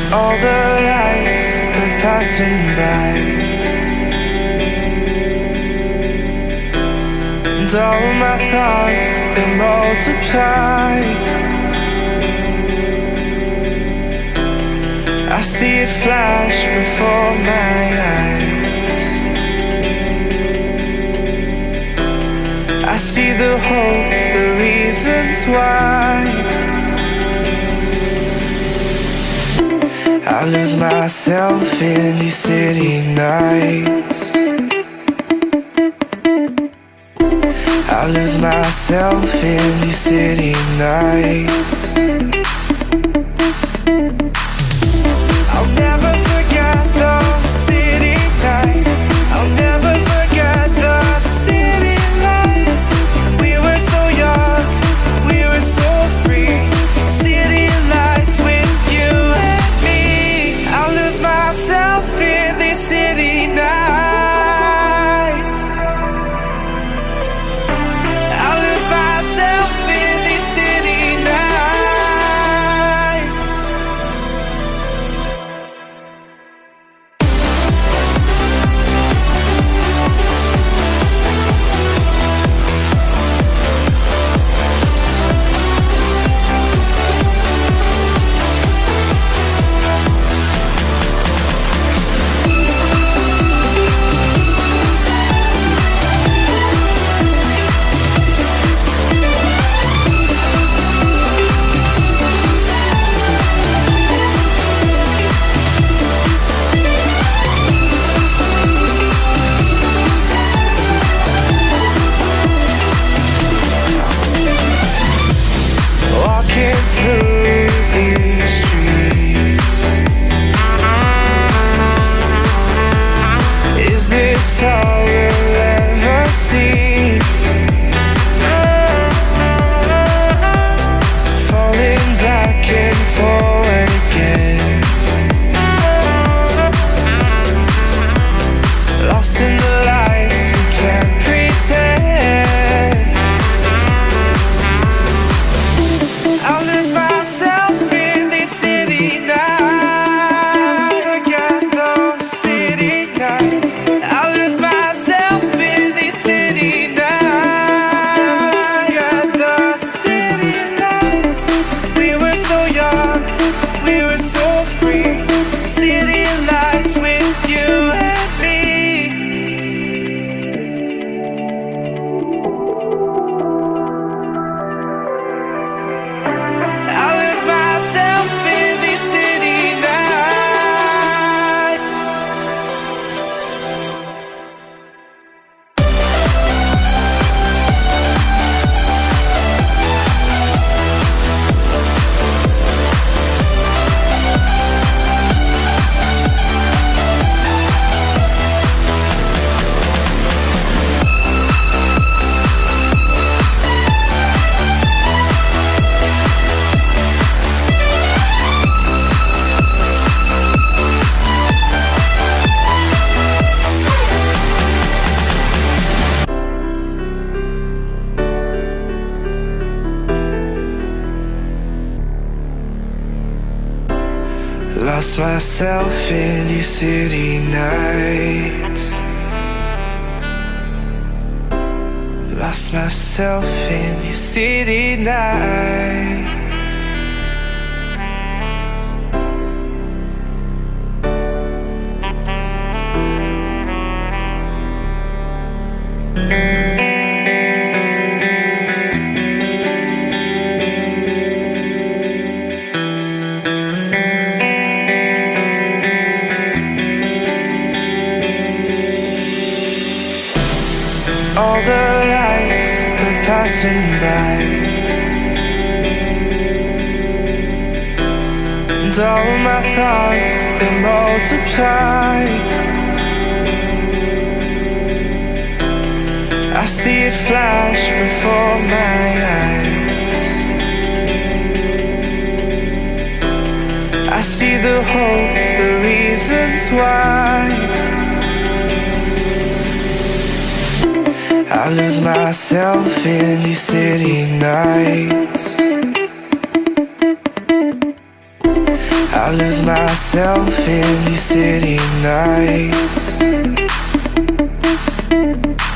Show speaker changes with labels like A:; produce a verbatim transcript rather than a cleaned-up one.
A: All the lights, they're passing by, and all my thoughts, they multiply. I see it flash before my eyes. I see the hope, the reasons why. I lose myself in these city nights. I lose myself in these city nights. I'll never forget those city nights. I'll never forget the city lights. We were so young, we were so free. City lights with you and me. I'll lose myself in these city nights. I'll lose myself in these city nights. Walking through these streets, is this all we'll ever see? Falling back and forward again, lost in the lights, we can't pretend. I'll lose myself in these city nights. Forget those city nights. I'll lose myself in these city nights. Forget the city lights. We were so young, we were so free. City lights with you and me. I lose myself in these city nights. Lost myself in these city nights. Lost myself in these city nights. All the lights, they're passing by, and all my thoughts, they multiply. I see it flash before my eyes. I see the hope, the reasons why. I lose myself in these city nights. I lose myself in these city nights.